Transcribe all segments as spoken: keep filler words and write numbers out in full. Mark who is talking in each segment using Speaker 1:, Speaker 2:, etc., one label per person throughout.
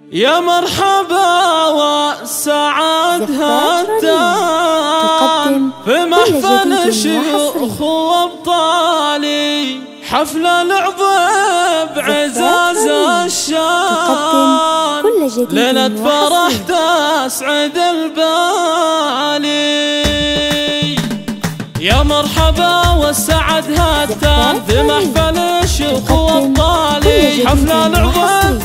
Speaker 1: يا مرحبا والسعاد هتان في محفل الشيوخ وابطالي، حفل العظ بعزاز الشان، ليلة فرح تسعد البالي. يا مرحبا والسعد هتان في محفل الشيوخ وابطالي، حفل العظ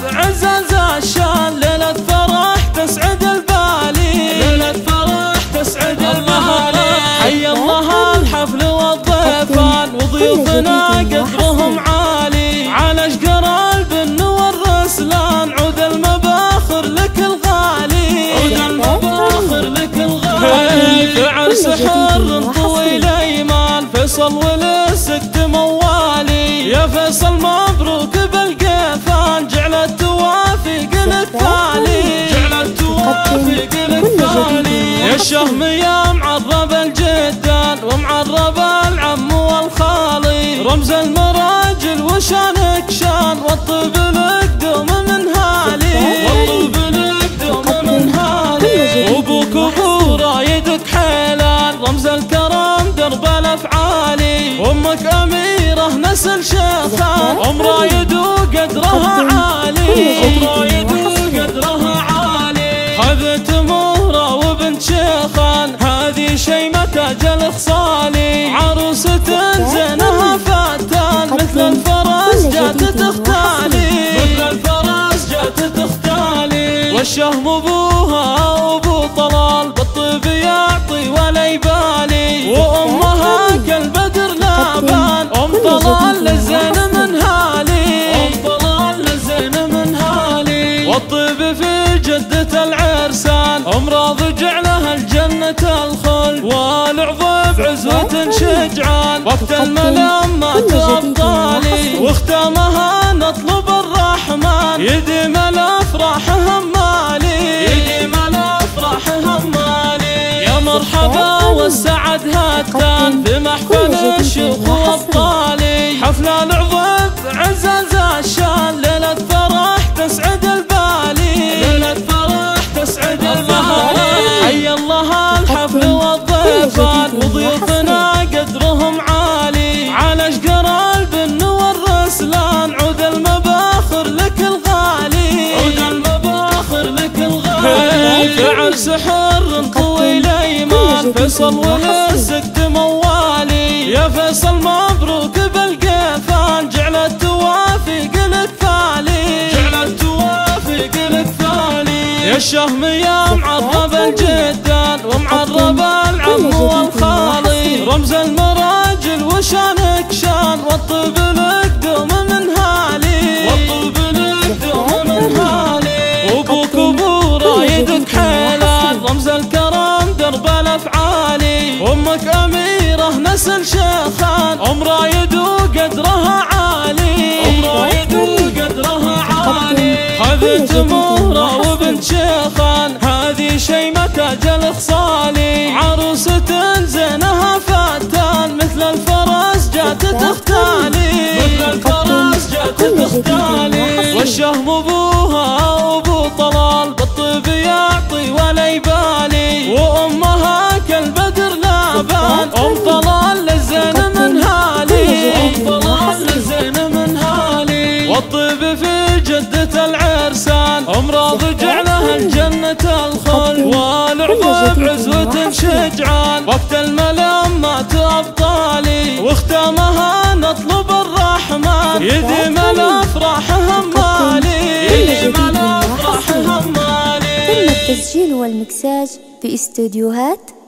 Speaker 1: بعزاز الشان، ليلة فرح تسعد البالي، ليلة فرح تسعد البالي. حي الله الحفل والضيفان وضيوفنا قدرهم عالي، على اشقر البن والرسلان، عود المباخر لك الغالي، عود المباخر لك الغالي. في عرس حر طويل ايمان، فيصل ولسكت موالي، يا فيصل مبروك بالقيفان، جعل التوافق لك ثاني، جعل التوافق لك ثاني. يا الشهم يا معرب الجدان ومعرب العم والخالي، رمز المراجل وشانك شان، والطيب لك دوم من هالي، والطيب لك دوم من هالي. وابوك ابو رايدك حيلان، رمز الكرم درب الافعالي، وامك اميره نسل شيخان، ام رايد وقدرها عالي، ام رايد وقدرها عالي. خذت مهره وبنت شيخان، هذه شيمه تاج الخصالي، عروسه زينها فتان، مثل الفرس جات تختالي، مثل الفرس جات تختالي. والشهم ابوها وابو طلال، بالطيب يعطي ولا يبالي، وامها كالبدر لابان، ام طلال للزين من هالي، ام طلال للزين من هالي. والطيب في جدة العرسان، ام راضي جعلها الجنة الخلد، والعظ بعزوة شجعان، وقت الملامات ابطالي، واختامها نطلب الرحمن، يديم الافراح همالي، يديم الافراح همالي. يا مرحبا والسعد هتان في محفل الشيوخ وابطالي، حفل العظ بعزاز الشان، ليلة فرح تسعد البالي، ليلة فرح تسعد البالي. حي الله الحفل والضيفان وضيوفنا قدرهم عالي، على اشقر البن والرسلان، عود المباخر لك الغالي، عود المباخر لك الغالي. في عرس حر طويل ايمان، فيصل ولسكت موالي، يا فيصل مبروك بالقيفان، جعل التوافق لك ثاني، جعل التوافق لك ثاني. يا الشهم يا معرب الجدان ومعرب العم والخالي، رمز المراجل وشانك شان، والطيب لك دوم من هالي، والطيب لك دوم من هالي. وابوك ابو رايدك حيلان، رمز الكرم درب الافعالي، وامك اميره نسل شيخان، ام رايد وقدرها عالي، ام رايد وقدرها عالي. خذت مهره وبنت شيخان، هذه شيمه تاج الخصالي، عروسه زينها فتان، مثل الفرس جات تختالي، مثل الفرس جات تختالي. والشهم ابوها وابو طلال، بالطيب يعطي ولا يبالي، وامها كالبدر لابان، ام طلال للزين من هالي، ام طلال للزين من هالي. والطيب في جدة العرسان، ام راضي جعلها الجنة الخلد، والعظ بعزوة شجعان، وقت الملامات ابطالي، واختامها نطلب الرحمن، يديم الافراح همالي، يديم الافراح همالي.
Speaker 2: تم التسجيل والمكساج في استوديوهات